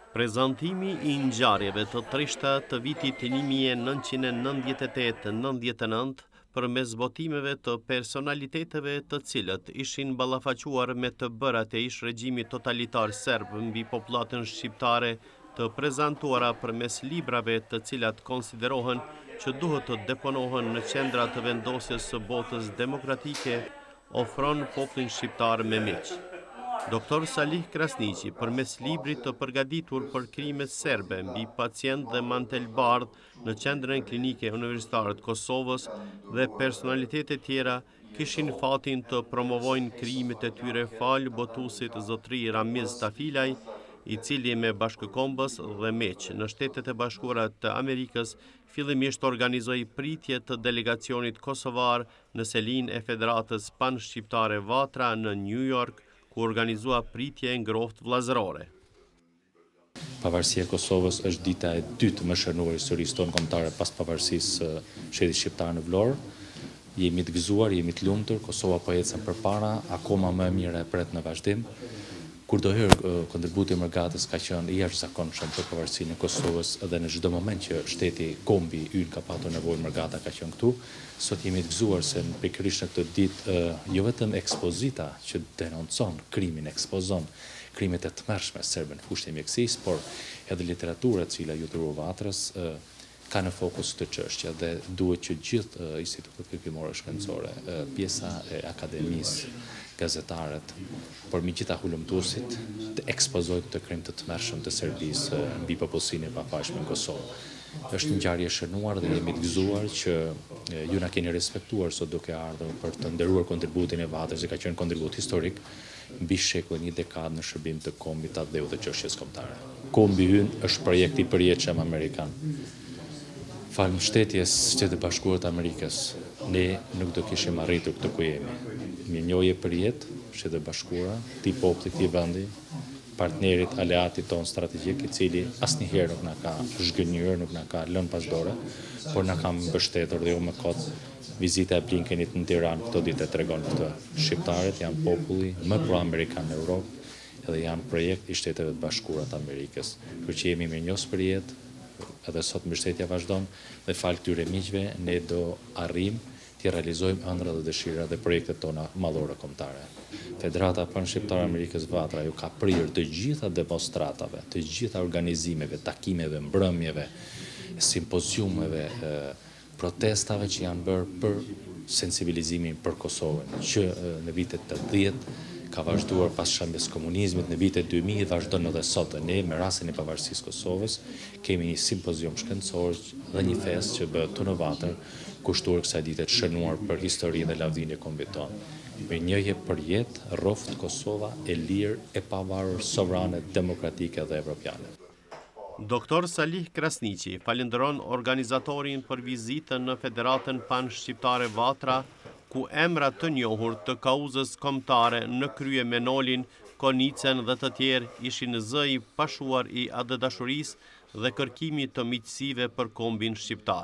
Prezantimi i ngjarjeve të trishta të vitit 1998-99 përmes botimeve të personaliteteve të cilët ishin ballafaquar me të bërat e ish regjimit totalitar serb mbi popullatën shqiptare, të prezantuara përmes librave të cilat konsiderohen që duhet të deponohen në qendra të vendosjes së botës demokratike, ofron popullin shqiptar me miq. Dr. Salih Krasniqi, përmes librit të përgatitur për krimet serbe mbi pacient dhe mantel bardh në qendrën klinike universitare të Kosovës dhe personalitete tjera, kishin fatin të promovojnë krimet e tyre fal botuesit zotëri Ramiz Tafilaj, i cili me bashkëkombës dhe meq në Shtetet e Bashkuara të Amerikës fillimisht organizoi pritje të delegacionit kosovar në selinë e Federatës Pan-Shqiptare Vatra në New York, ku organizua pritje ngrohtë vllazërore. Pavarësia e Kosovës është dita e dytë më shënuar historisë tonë kombëtare pas pavarësisë së shtetit shqiptar në Vlorë. Jemi të gëzuar, jemi të lumtur, Kosova po ecën përpara, akoma më e mira e pret në vazhdim. Kurdoherë kontributi i Mërgatës ka qenë i jashtëzakonshëm për pavarësinë e Kosovës dhe në çdo moment që shteti kombi ynë ka patur nevojë Mërgata ka qenë këtu. Sot jemi të gëzuar se pikërisht në këtë ditë jo vetëm ekspozita që denoncon krimin, ekspozon krimet e tmerrshme serbe në fushën e mjekësisë, por edhe literatura e cila ju dhuroi Vatrës ka në fokus të çështja dhe duhet që gjithë institutet kërkimore shkencore, pjesa e akademisë, gazetarët, por me gjitha hulumtuesit të ekspozojnë të krim të tmerrshëm të Serbisë mbi popullsinë e pafajshme në Kosovë. Është një ngjarje e shënuar dhe jemi të gëzuar që ju na keni respektuar sot duke ardhur për të nderuar kontributin e Vatrës, që ka qenë kontribut historik mbi shekull një dekadë në shërbim të kombit të dhe çështjes kombëtare. Kombi ynë është projekt i përjetshëm amerikan. Falë mbështetjes Shtetit të Bashkuar të Amerikës, ne nuk do kishim arritur këtë ku jemi. Mirënjohje për jetë, Shtetet e Bashkuara, ti populli, ti vendi, partnerit, aleatit ton strategjik, i cili asnjëherë nuk na ka zhgënjur, nuk na ka lënë pas dore, por na ka mbështetur dhe më kot vizita e Blinkenit në Tiranë këto ditë tregon këtë. Shqiptarët janë populli më pro-amerikan në Europë dhe janë projekt i Shteteve të Bashkuara të Amerikës. Kështu që jemi mirënjohës për jetë, edhe sot mbështetja vazhdon dhe falë këtyre miqve ne do arrijmë të realizojmë ëndrat dhe dëshirat dhe projektet tona mallore kombëtare. Federata Pan-Shqiptare Amerikës Vatra ju ka prirë të gjitha demonstratave, të gjitha organizimeve, takimeve, mbrëmjeve, simpoziumeve, protestave që janë bërë për sensibilizimin për Kosovën, që në vitet 80 ka vazhduar pas shembjes komunizmit, në vitet 2000 vazhdon edhe sot. Ne me rastin e pavarësisë Kosovës kemi një simpozium shkencor dhe një festë që bëhet këtu në Vatër, kushtuar kësaj dite të shënuar për historinë dhe lavdinë e kombit tonë. Mirënjohje për jetë, rroft Kosova e lirë, e pavarur, sovrane, demokratike dhe evropiane. Dr. Salih Krasniqi falenderon organizatorin për vizitën në Federatën Pan-Shqiptare Vatra, ku emra të njohur të kauzës kombëtare në krye me Nolin, Konicën dhe të tjerë ishin zë i pashuar i adëdashurisë dhe kërkimit të miqësive për kombin shqiptar.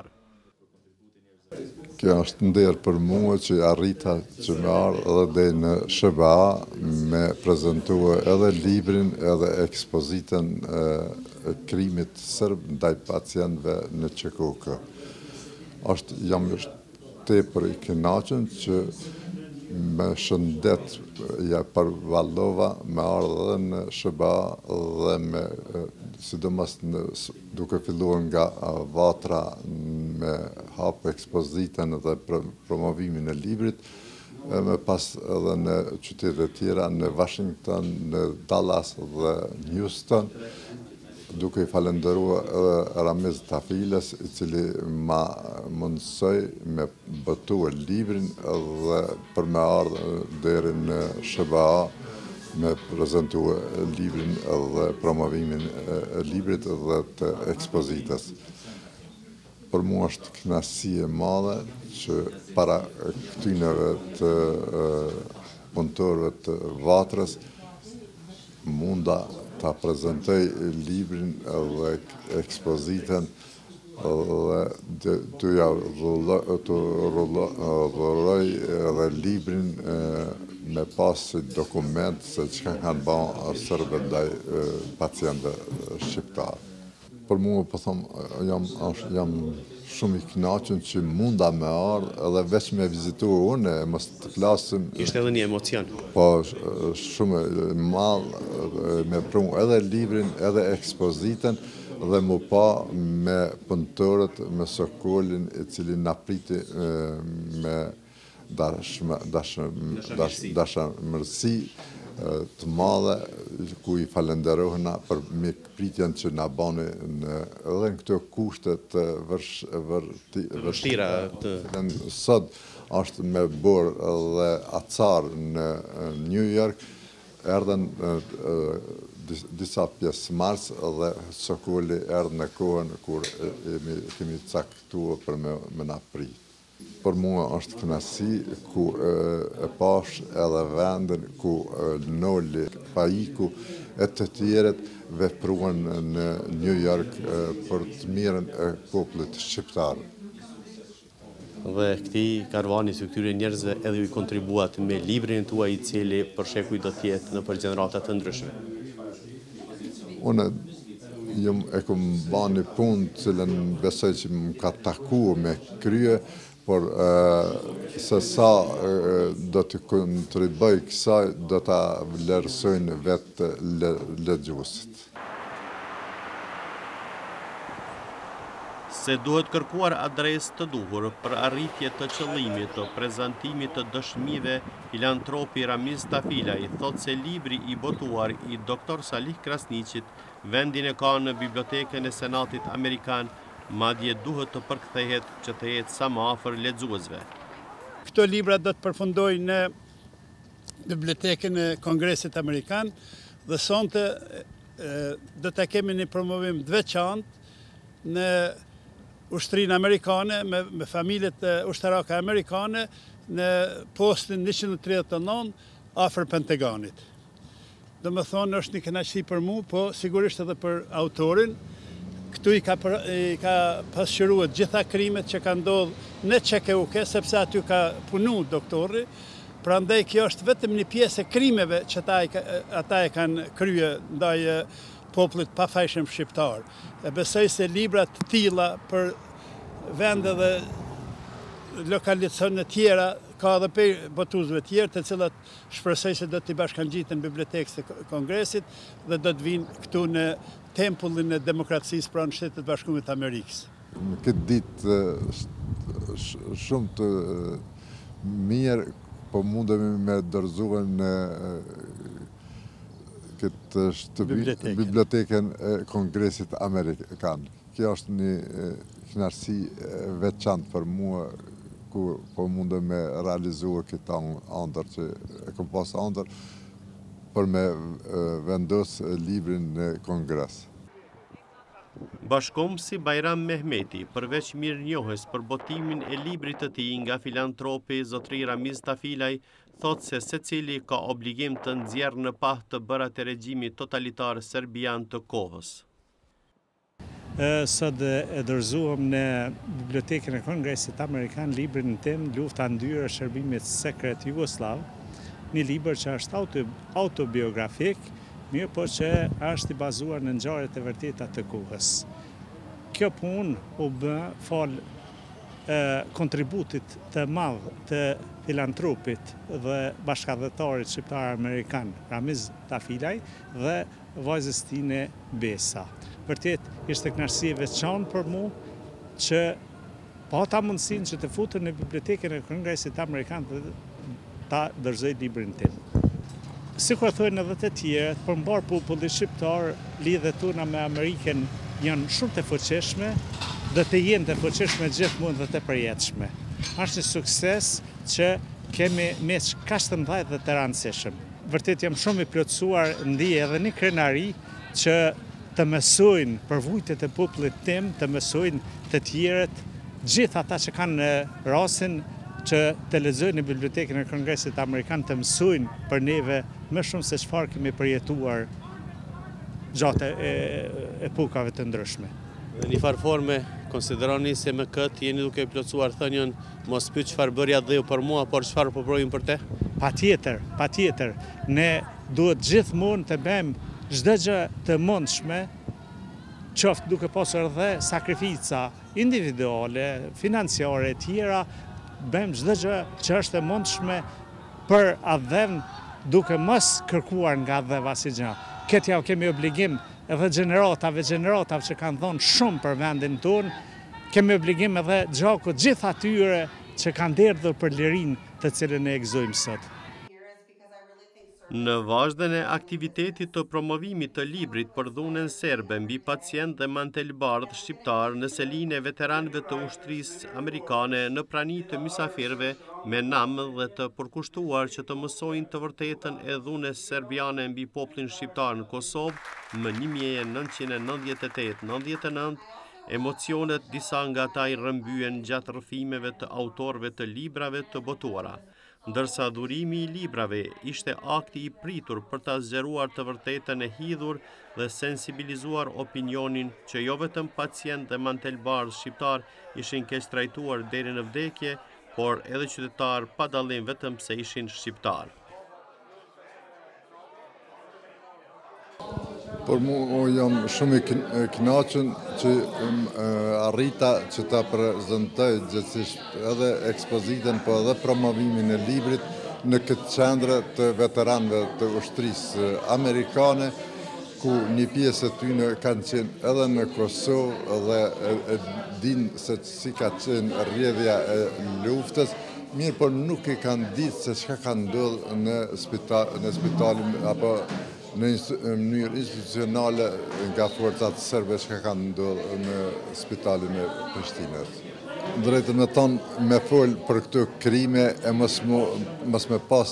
Kjo është nder për mua që arrita që me ardhë edhe dhe në SBA me prezentue edhe librin edhe ekspozitën e krimit sërb ndaj pacientëve në QKK. Jam tepër i kënaqur që me shëndet ja përvallova me ardhë edhe në SBA dhe me sidomos duke filluar nga Vatra me hapë ekspozitën dhe promovimin e librit, me pas edhe në qytetet tjera, në Washington, në Dallas dhe Houston, duke i falenderuar edhe Ramiz Tafiles, i cili ma mundsoi me botuar librin dhe për me ardhë deri në SBA me prezentue librin dhe promovimin e librit dhe të ekspozitës. Për mua është kënaqësi e madhe që para këtyneve të punëtorëve të Vatrës munda ta prezentoj librin dhe ekspozitën dhe të dhuroj edhe librin me pas si dokument se çka kanë bërë Serbët ndaj pacientëve shqiptarë. Për mua, po them, jam shumë i kënaqur që munda me ardhë edhe veç me vizitu unë, mos të flasim. Ishte edhe një emocion. Po, shumë madh me prunë edhe librin, edhe ekspozitën, dhe mu pa me punëtorët, me Sokolin, i cili na priti me dashamirësi të madhe, ku i falenderohena për mikpritjen që na bani edhe në këto kushte të vështira. Sot është me bërë edhe acar në New York, erdhen disa pjesëmarrës dhe Sokoli erdhë në kohën kur kemi caktuar për me na pritë. Për mua është kënaqësi ku e pash edhe vendin ku Noli, Paiku e të tjerët vepruan në New York për të mirën e popullit shqiptar. Dhe këtij karvani së këtyre njerëzve edhe ju kontribuat me librin tuaj i cili për shekuj do të jetë në për gjenerata të ndryshme. Unë e kom bani një punë cilën besoj që më ka taku me krye, por se sa do të kontribuoj kësaj, do ta vlerësojnë vetë lexuesit. Se duhet kërkuar adresë të duhur për arritje të qëllimit të prezantimit të dëshmive, filantropi Ramiz Tafilaj thot se libri i botuar i Dr. Salih Krasniqit vendin e ka në Bibliotekën e Senatit Amerikan, madje duhet të përkthehet që të jetë sa më afër lexuesve. Këto libra do të përfundojnë në Bibliotekën e Kongresit Amerikan dhe sonte do të kemi një promovim të veçantë në ushtrinë amerikane me familjet ushtarake amerikane në postin 139 afër Pentagonit. Do më thonë është një kënaqësi për mu, po sigurisht edhe për autorin. Këtu i ka pasqyruar gjitha krimet që ka ndodhur në Çekeuke, sepse aty ka punu doktori. Prandaj kjo është vetëm një pjesë e krimeve që ata e kanë kryer ndaj popullit pafajshëm shqiptar. E besoj se libra të tilla për vende dhe lokalizacione tjera ka edhe për botuesve tjerë, të cilat shpresoj se do t'i bashkangjiten në Bibliotekën e Kongresit dhe do të vinë këtu në tempullin e demokracisë pranë Shtetit të Bashkuar të Amerikës. Në këtë ditë shumë të mirë, po mundemi me dorëzuar në këtë Bibliotekën e Kongresit Amerikan. Kjo është një kënaqësi veçantë për mua, ku po mundem me realizuar këtë ëndër që e kam pas ëndër për me vendos librin në Kongres. Bashkomsi Bajram Mehmeti, përveç mirënjohjes për botimin e librit të tij nga filantropi zotëri Ramiz Tafilaj, thot se secili ka obligim të nxjerrë në pah të bërat e regjimit totalitar serbian të kohës. Sot e dorëzuam në Bibliotekën e Kongresit Amerikan librin tim Lufta ndyrë e shërbimit sekret Jugosllav, një libër që është autobiografik, mirë po që është i bazuar në ngjarjet e vërteta të kohës. Kjo punë u bë fal kontributit të madh të filantropit dhe bashkëdhëtarit shqiptar amerikan Ramiz Tafilaj dhe vajzës tine Besa. Vërtet ishte kënaqësi e veçantë për mua që pata mundësinë që të futem në Bibliotekën e Kongresit Amerikan dhe ta dorëzoj librin tim. Sikur thonë edhe të tjerët, përmbar populli shqiptar, lidhet tona me Amerikën janë shumë të fuqishme dhe të jenë të fuqishme gjithmonë dhe të përjetshme. Është një sukses që kemi mes kaq të mëdhenj dhe të rëndësishëm. Vërtet jam shumë i plotësuar, ndij edhe një krenari që të mësojnë përvojtjet e popullit tim, të mësojnë të tjerët, gjithë ata që kanë rastin që të lexojnë në Bibliotekën e Kongresit Amerikan të mësojnë për neve më shumë se çfarë kemi përjetuar gjatë epokave të ndryshme. Në një farë forme, konsideroni se me këtë jeni duke plotësuar thënien mos pyet çfarë bëri atë dhe për mua, por çfarë po bëjmë për te? patjetër, ne duhet gjithmonë të bëjmë çdo gjë të mundshme, qoftë duke pasur edhe sakrifica individuale, financiare e tjera, bëjmë çdo gjë që është e mundshme për adhem duke mos kërkuar nga adheva si gjë. Këtë ja kemi obligim edhe gjeneratave që kanë dhënë shumë për vendin tonë, kemi obligim edhe gjakut gjithë atyre që kanë derdhur për lirinë të cilën e gëzojmë sot. Në vazhdën e aktivitetit të promovimit të librit për dhunën serbe mbi pacient dhe mantelbardh shqiptar në selinë e veteranëve të ushtrisë amerikane në prani të mysafirëve me nam dhe të përkushtuar që të mësojnë të vërtetën e dhunës serbiane mbi popullin shqiptar në Kosovë më 1998-99, emocionet disa nga ata i rrëmbyen gjatë rrëfimeve të autorëve të librave të botuara. Ndërsa dhurimi i librave ishte akti i pritur për ta zgjeruar të vërtetën e hidhur dhe sensibilizuar opinionin që jo vetëm pacient dhe mantelbardh shqiptar ishin keq trajtuar deri në vdekje, por edhe qytetar pa dallim vetëm se ishin shqiptar. Por mu jam shumë i kënaqur që arrita që ta prezantoj gjithsesi edhe ekspozitën, po edhe promovimin e librit në këtë qendër të veteranëve të ushtrisë amerikane, ku një pjesë e tyre kanë qenë edhe në Kosovë dhe e din se si ka qenë rrjedhja e luftës, mirë por nuk i kanë ditë se çka ka ndodhur në spitalin apo në mënyrë institucionale nga forcat serbe që ka ndodhur në spitalin e Prishtinës. Drejtën me thonë, me fol për këto krime e mos me pas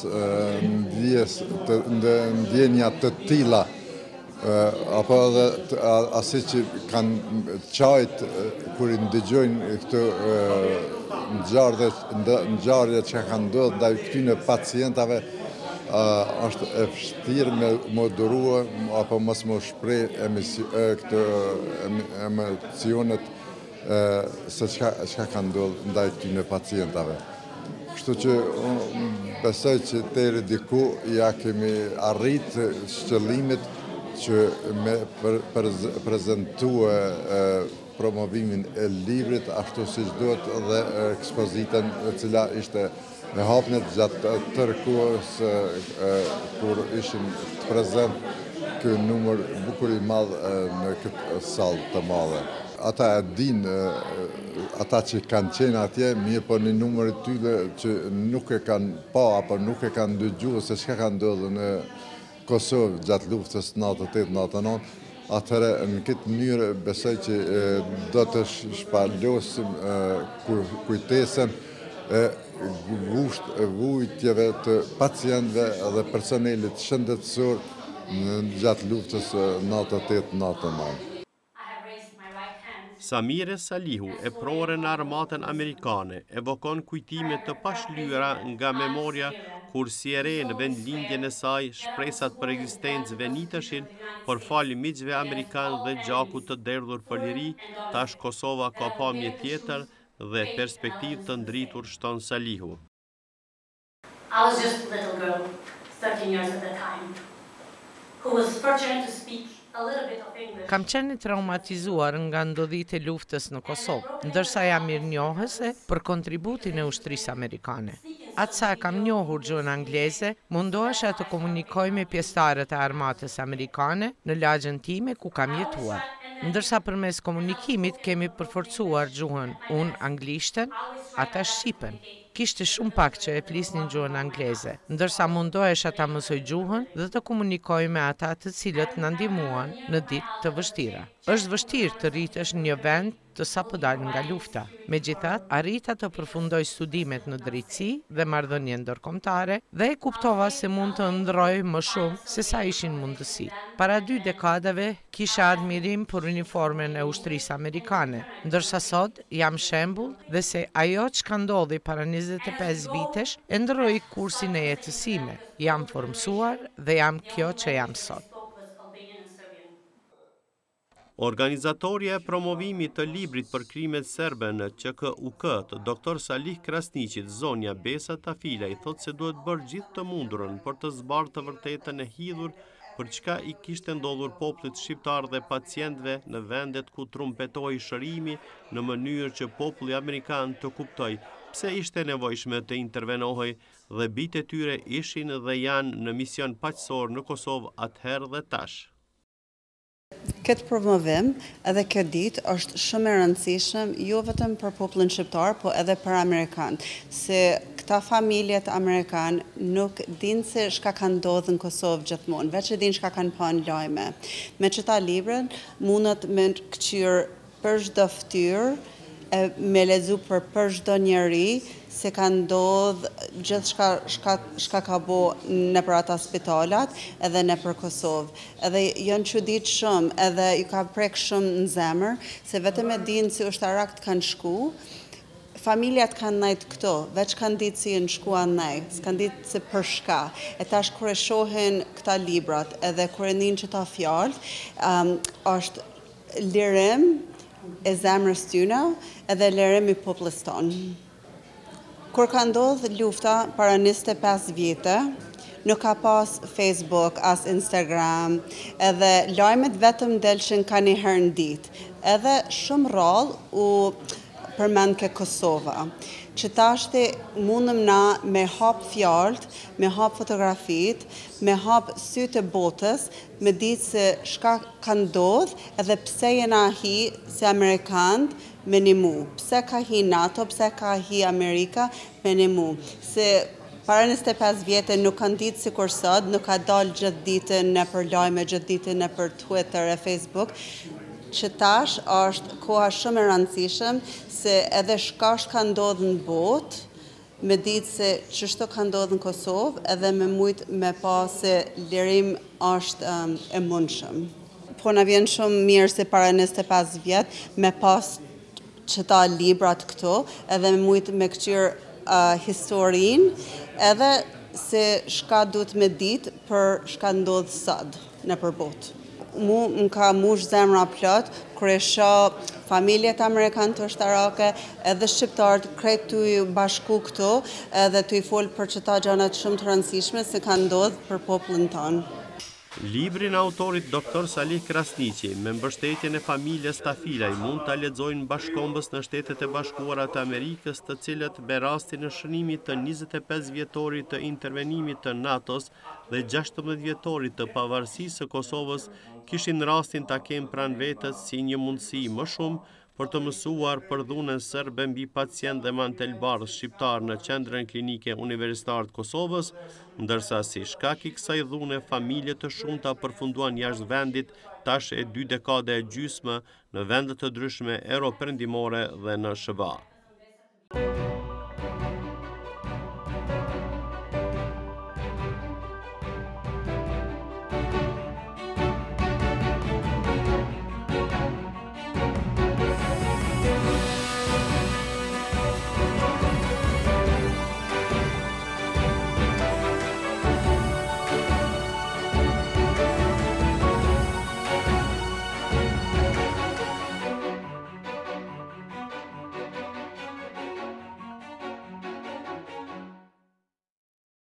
ndjenja të tilla, apo edhe asi që kanë qajt kur i ndëgjojnë këto ngjarje që kanë ndodhur ndaj këtyre pacientave, është e vështirë me modurua apo mos më shpreh këto emocionet se çka ka ndodhur ndaj këtyre pacientave. Kështu që besoj që deri diku ja kemi arrit qëllimit që me prezentue promovimin e librit ashtu siç duhet dhe ekspozitën e cila ishte me hapnet gjatë tërë kohës kur ishin të prezent ky numër bukur i madh në këtë sallë të madhe. Ata e din, ata që kanë qenë atje, mirë po një numër i tyre që nuk e kanë pa apo nuk e kanë dëgjuar se çka ka ndodhur në Kosovë gjatë luftës 98-99, atëherë në këtë mënyrë besoj që do të shpalosim kujtesën e vujtjeve të pacientëve dhe personelit shëndetësor gjatë luftës 98-99. Samire Salihu, e prore në armatën amerikane, evokon kujtime të pashlyera nga memoria kur si e re në vendlindjen e saj shpresat për ekzistencë venitëshin por fali miqve amerikan dhe gjakut të derdhur për liri, tash Kosova ka pamje tjetër dhe perspektivë të ndritur, shton Salihu. I was just a little girl, 13 years at the time, who was fortunate to speak a little bit of English. Kam qenë traumatizuar nga ndodhit e luftës në Kosovë, ndërsa jam mirënjohëse për kontributin e ushtrisë amerikane. Atë sa e kam njohur gjuhën angleze, mundohesha të komunikoj me pjesëtarët e armatës amerikane në lagjën time ku kam jetuar. Ndërsa përmes komunikimit kemi përforcuar gjuhën, unë anglishten, ata shqipen. Kishte shumë pak që e flisnin gjuhën angleze, ndërsa mundohesha ta mësoj gjuhën dhe të komunikoj me ata të cilët na ndihmuan në ditë të vështira. Është vështirë të rritesh në një vend të sapo dal nga lufta. Megjithatë, arrita të përfundoj studimet në drejtësi dhe marrëdhënie ndërkombëtare dhe e kuptova se mund të ndroj më shumë se sa ishin mundësitë. Para 2 dekadave kisha admirim për uniformen e ushtrisë amerikane, ndërsa sot jam shembull dhe se ajo çka ndodhi para 25 vitesh e ndroi kursin e jetës sime. Jam formsuar dhe jam kjo që jam sot. Organizatorja e promovimit të librit për krimet serbe në QKUK, Dr. Salih Krasniqit, zonja Besa Tafilaj, thot se duhet bërë gjithë të mundurën për të zbarë të vërtetën e hidhur për çka i kishte ndodhur popullit shqiptar dhe pacientëve në vendet ku trumpetoi shërimi në mënyrë që populli amerikan të kuptoj pse ishte nevojshme të intervenohej dhe bijtë e tyre ishin dhe janë në mision paqësor në Kosovë atëherë dhe tash. Këtë promovim edhe këtë ditë është shumë e rëndësishëm jo vetëm për popullin shqiptar, po edhe për Amerikan, se këta familjet Amerikan nuk dinë se shka kanë ndodhur në Kosovë gjithmonë, veç e dinë shka kanë pa në lajme. Me qëta libren mundet me këqyrë për çdo fytyrë, me lexu për çdo njeri se ka ndodhur gjithë shka ka bo në për ata spitalat edhe në për Kosovë. Edhe janë çudit shumë, edhe ju ka prek shumë në zemër, se vetëm e dinë se ushtarakët kanë shku, familjat kanë najtë këto, veç kanë ditë si në shku anaj, s'kanë ditë se për shka. E tash kur e shohin këta librat, edhe kur e njën që ta fjallë, është lirim e zemrës tyne edhe lirim i popullit tonë. Kur ka ndodhur lufta para 25 vjetë, nuk ka pas Facebook, as Instagram, edhe lajmet vetëm delshin ka një herë në ditë. Edhe shumë rrallë u përmend ke Kosova. Që tashti mundëm na me hap fjallët, me hap fotografit, me hap sytë e botës, me ditë se shka ka ndodhë edhe pse jena hi se Amerikanët me një mu. Pse ka hi NATO, pse ka hi Amerika me një mu. Se para 25 vjetë nuk kanë ditë si kur sot, nuk ka dalë gjithë ditën në për lajme, gjithë ditën në për Twitter e Facebook, që tash është koha shumë e rëndësishëm se edhe shka ka ndodhë në botë, me ditë se çështo ka ndodhë në Kosovë edhe me mujtë me pa se lirim është e mundshëm. Po na vjen shumë mirë se para 25 vjetë me pas qëta librat këto, edhe me mujtë me këqyrë historinë, edhe se shka duhet me ditë për shka ndodhë sot në përbot. Më ka mush zemra plot, kër e shoh familjet Amerikan të ushtarake, edhe shqiptarët krejt të i bashku këto, edhe të i folë për qëta gjanat shumë të rëndësishme se ka ndodhë për popullin tonë. Librin autorit Dr. Salih Krasniqi, me mbështetjen e familjes Tafilaj, mund ta lexojnë bashkombës në Shtetet e Bashkuara të Amerikës, të cilët me rastin e shënimit të 25 vjetorit të intervenimit të NATO-s dhe 16 vjetorit të pavarësisë së Kosovës, kishin rastin ta kenë pranë vetës si një mundësi më shumë për të mësuar për dhunën serbe mbi pacient dhe mantelbardh shqiptar në qendrën klinike universitare të Kosovës, ndërsa si shkak i kësaj dhune familje të shumta përfunduan jashtë vendit tash e 2 dekade e gjysmë në vende të ndryshme euro perëndimore dhe në SBA.